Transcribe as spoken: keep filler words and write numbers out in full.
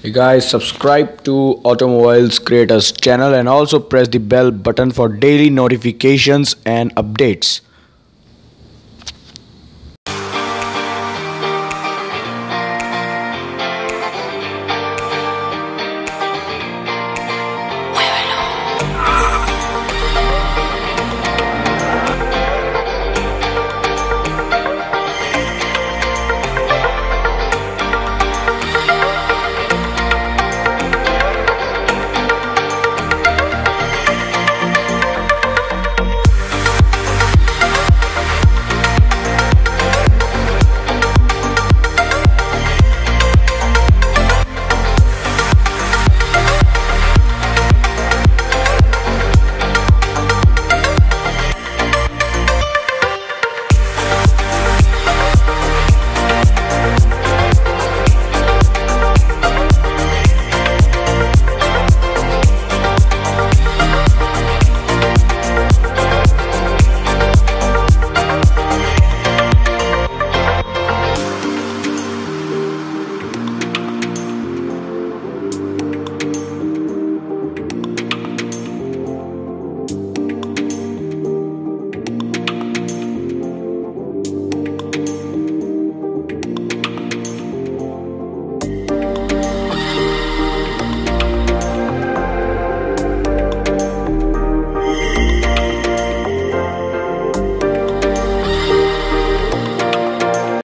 Hey guys, subscribe to Automobiles Creators channel and also press the bell button for daily notifications and updates.